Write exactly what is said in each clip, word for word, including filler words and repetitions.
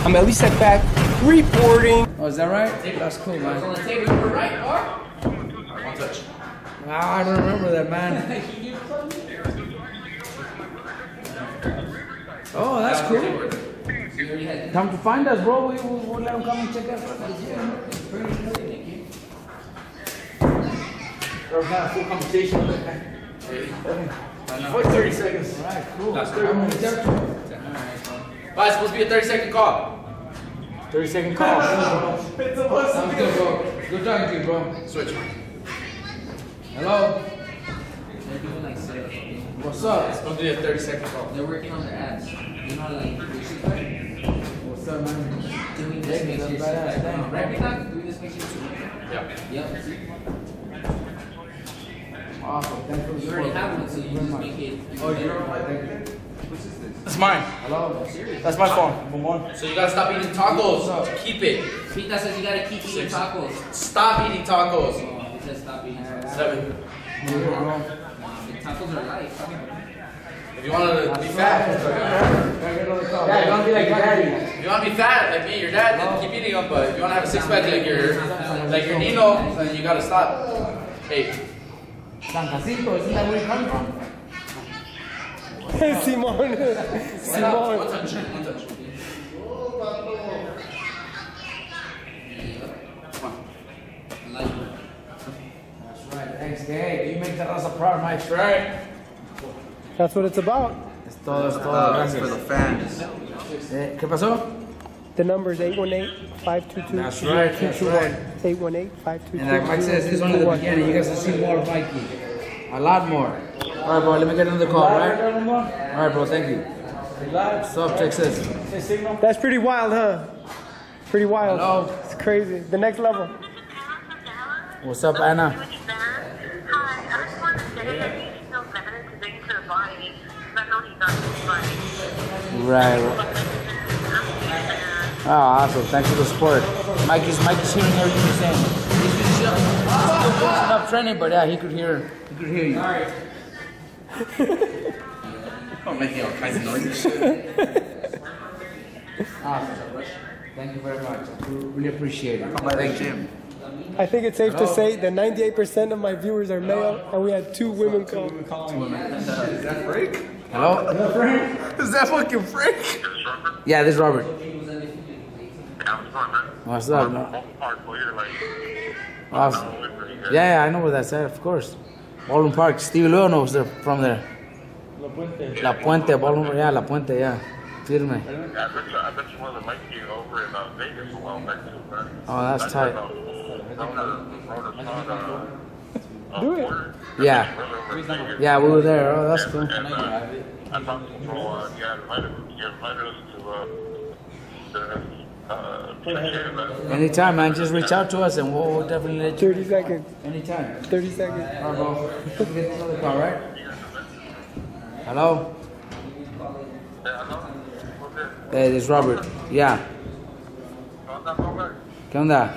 I'm Elie Seckbach reporting. Oh, is that right? That's cool, man. On the table, you were right, or? One touch. Ah, I don't remember that, man. Oh, that's cool. Come to find us, bro. We will we'll let them come and check us out. We're having a full conversation. For thirty seconds. All right, cool. That's cool. Alright, it's supposed to be a thirty second call. thirty second call. Sounds good, bro. Good talking to you, bro. Switch. Hello. What's up? It's supposed to be a thirty second call. They're working on their ads. You know, like, What's up, man? doing this makes you right? Doing this makes you Yeah. Yep. Awesome. Thanks for the You already support. have one, so you just make it. Oh, you're right. Thank you. That's mine. Hello. That's my phone. So you gotta stop eating tacos. Keep it. Pita says you gotta keep eating tacos. Stop eating tacos. Oh, he says stop eating tacos. Seven. Nah, the tacos are life. If you wanna be fat, Yeah, you don't be like your daddy. if you wanna be fat like me, your dad, then keep eating them. But if you wanna have a six pack like your like your Nino, then you gotta stop. Hey. San Jacinto, isn't that where you come from? Simon. One Simon. touch. One touch. That's right. Thanks, Dad. You make that us a proud, Mike. Right? That's what it's about. Es todo, es todo. That's for the fans. Eh, ¿Qué pasó? The number is eight one eight, five two two, That's right, that's right. eight one eight, five two two, And like Mike says, this is only the beginning. You guys will see more of Mikey. A lot more. All right, bro. Let me get another call, right? All right, bro. Thank you. What's up, Texas? That's pretty wild, huh? Pretty wild. Hello. It's crazy. The next level. What's up, Anna? Hi, I just wanted to say that he feels better today to the body. I know he got his body. Right. Oh, awesome. Thanks for the support. Mikey's Mikey's hearing everything you're saying. He's he's still finishing up training, but yeah, he could hear. He could hear you. All right. I'm making all kinds of noises. Awesome. Thank you very much. We really appreciate it. Come by the gym. I think it's safe to say that ninety-eight percent of my viewers are male, and we had two women call. Is that Frank? Hello? Is that fucking Frank? Yeah, this is Robert. What's up, man? Awesome. Yeah, yeah, I know where that's at, of course. Baldwin Park. Stevie Leo knows they're from there. La Puente. La Puente, Baldwin, yeah, La Puente, yeah. Firme. I bet you, I bet you one of them might be over in uh, Vegas a while back too, man. Oh, that's tight. Do it. Yeah. Yeah, we were there. Oh, that's cool. And, uh, I talked to people, uh, yeah, invited, you invited us to, uh, to, uh, uh, Anytime, man. Just reach out to us and we'll, we'll definitely let you. thirty seconds. Anytime. thirty seconds. All right, bro. Get this other call, right? Hello? Hey, this is Robert. Yeah. ¿Qué onda?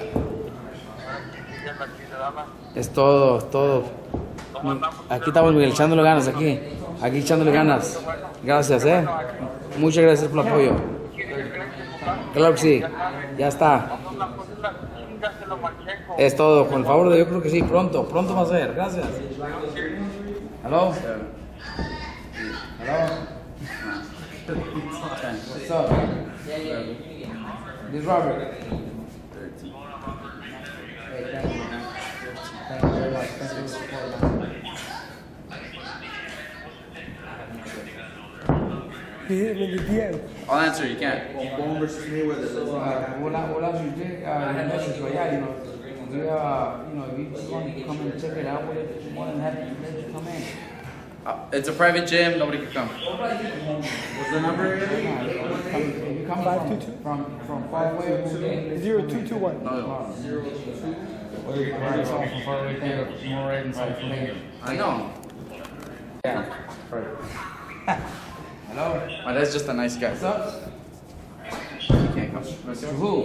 Es todo, todo. Aquí estamos, Miguel, echándole ganas, aquí. Aquí echándole ganas. Gracias, eh. Muchas gracias por el apoyo. Claro que sí. Ya está. Es todo. Con el favor de Dios, creo que sí. Pronto, pronto va a ser. Gracias. Hello? Hello? What's up? This is Robert. Hey, thank you, man. Thank you very much. Thank you for the support, man. He hit him in the D M. I'll answer. You can't. Bone versus Mayweather. Uh, what else what else you did? Uh, you message, but yeah, you know, we, uh, you know, if you just want to come and check it out, we're more than happy to let you come in. Uh, it's a private gym. Nobody can come. What's the number? If you come Five from, two two. from, from far away, Zero two two one. No. or you're from far away, there, more right inside from here. I know. Yeah. Hello? My dad's just a nice guy. What's up? He can't come. To who?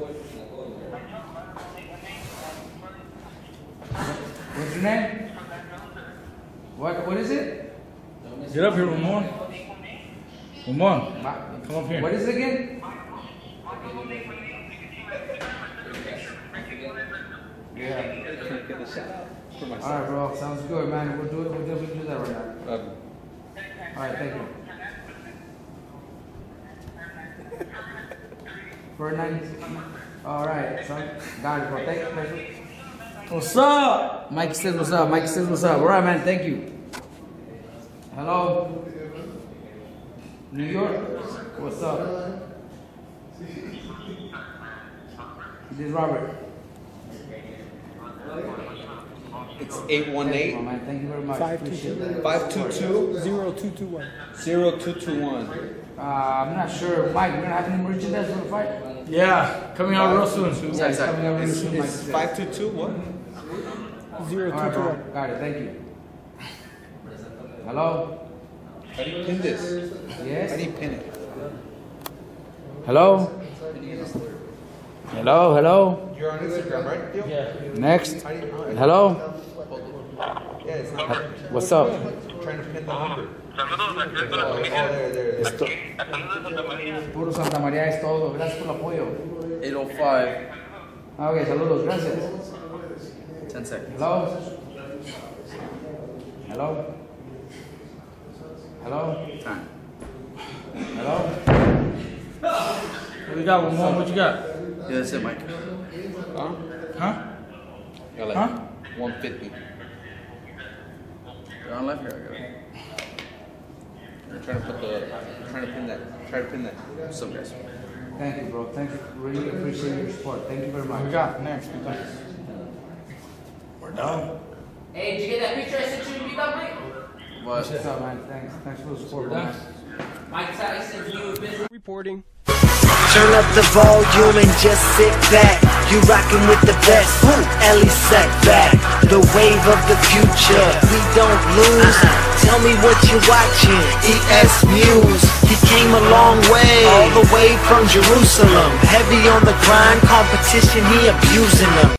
What's your name? What? What is it? Get up here, Ramon. Ramon, come up here. What is it again? All right, bro. Sounds good, man. We'll do it. We'll definitely do that right now. Um, All right, thank you. For ninety. All right, son. Got it, bro. Thank you. Thank you. What's up? Mike says what's up. Mike says what's up. All right, man. Thank you. Hello. New York. What's up? This is Robert. It's eight one Thank you, eight, my man. Thank you very much. Five two Appreciate two it. five two two, zero two two one. zero two two one. Uh, I'm not sure. Mike, we're gonna have any merchandise for the fight? Yeah, coming out real soon. Yeah, it's coming out really It's, soon, Mike. it's five two two what? Zero All right, two two bro. one. Got it. Thank you. Hello? How do you pin this? Yes? How do you pin it? Hello? Hello? Hello? You're on Instagram, right? Yo? Yeah. Next? How do you, oh, Hello? yeah, it's not What's up? I'm trying to pin the number. Saludos, aquí Oh, estoy oh, there, there, there. Saludos, Santa María. Puro Santa María es todo. Gracias por el apoyo. eight oh five. Ah, ok, saludos. Gracias. ten seconds. Hello? Hello? Hello? Time. Hello? We got one more. What you got? Yeah, that's it, Mike. Huh? Huh? Got like Huh? one fifty. You're on live here. I got it. I'm trying to put the, trying to pin that, try to pin that. What's up, guys? Thank you, bro. Thank you. Really appreciate your support. Thank you very What we much. got next? We're done. Hey, did you get that picture I sent you in Beat Up, Mike? What? What's up, man? Thanks. Thanks for the support, man. Mike Tyson, you business. Reporting. Turn up the volume and just sit back. You rockin' with the best. Elie Seckbach, the wave of the future. We don't lose. Tell me what you watching. EsNews. He came a long way, all the way from Jerusalem. Heavy on the grind, competition, he abusing them.